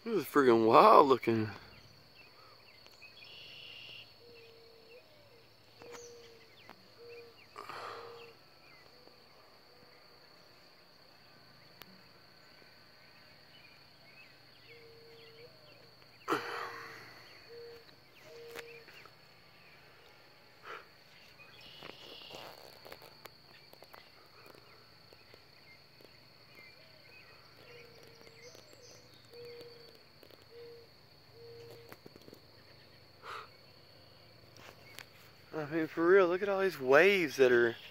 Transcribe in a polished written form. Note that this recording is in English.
This is freaking wild looking. I mean, for real, look at all these waves that are